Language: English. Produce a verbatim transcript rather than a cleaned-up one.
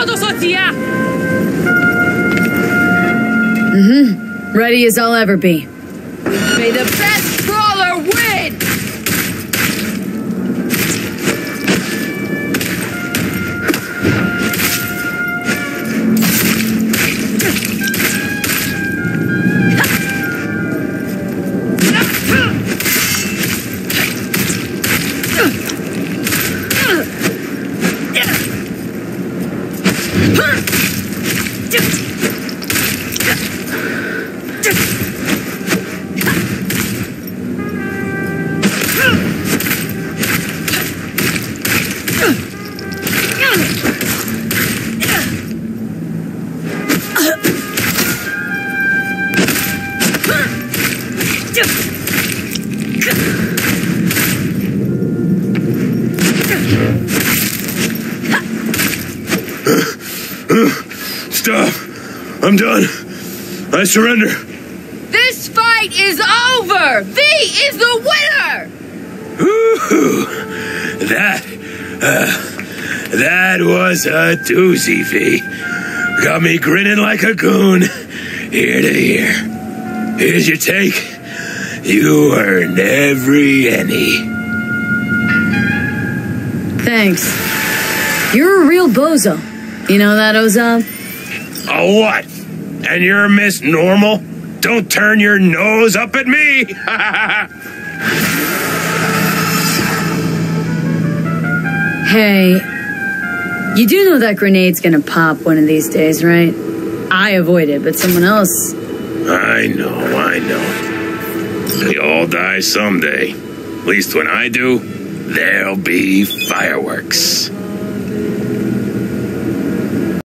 Mm-hmm. Ready as I'll ever be. May the best brawler win! Stop! I'm done. I surrender. This fight is over! V is the winner! Ooh, that, uh, that was a doozy, V. Got me grinning like a goon, ear to ear. Here's your take. You earned every penny. Thanks. You're a real bozo. You know that, Ozab? A what? And you're Miss Normal? Don't turn your nose up at me! Hey, you do know that grenade's gonna pop one of these days, right? I avoid it, but someone else... I know, I know. We all die someday. At least when I do, there'll be fireworks.